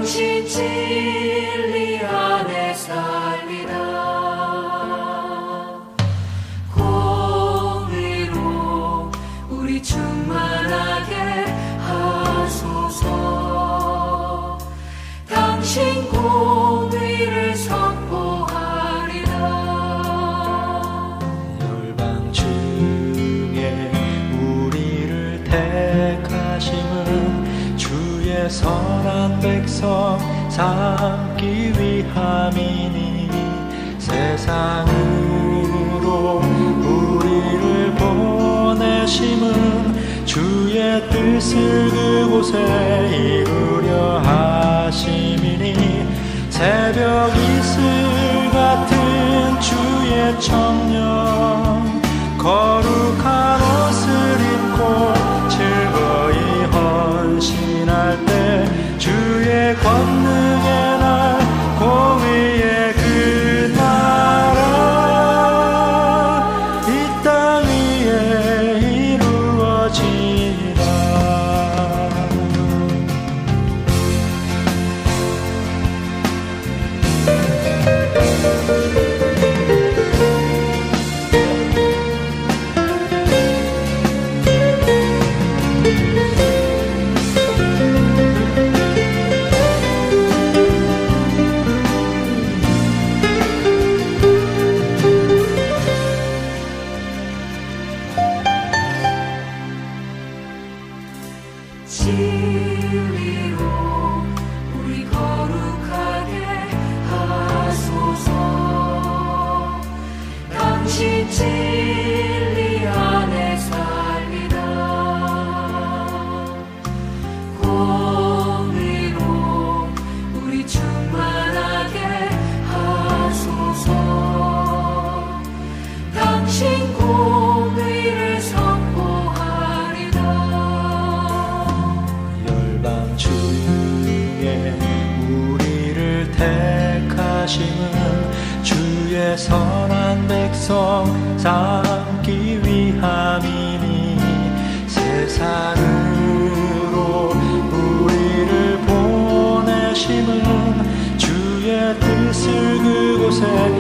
당신 진리 안에 살리라. 공의로 우리 충만하게 하소서. 당신 공의를 선포하리라. 열방 중에 우리를 택하심은 주의 선한 백성 삼기 위함이니, 세상으로 우리를 보내심은 주의 뜻을 그곳에 이루려 하심이니, 새벽 이슬 같은 주의 청년 거룩한 옷을 입고 즐거이 헌신할 때, 주의 권능의 날 공의의 그 나라 이 땅 위에 이루어지리라. 진리로 우리 거룩하게 하소서. 당신 진리 안에 살리라. 공의로 우리 충만하게 하소서. 당신 공의를 선포하리라. 열방 중에 우리를 택하심은 주의 선한 백성 삼기 위함이니, 세상으로 우리를 보내심은 주의 뜻을 그곳에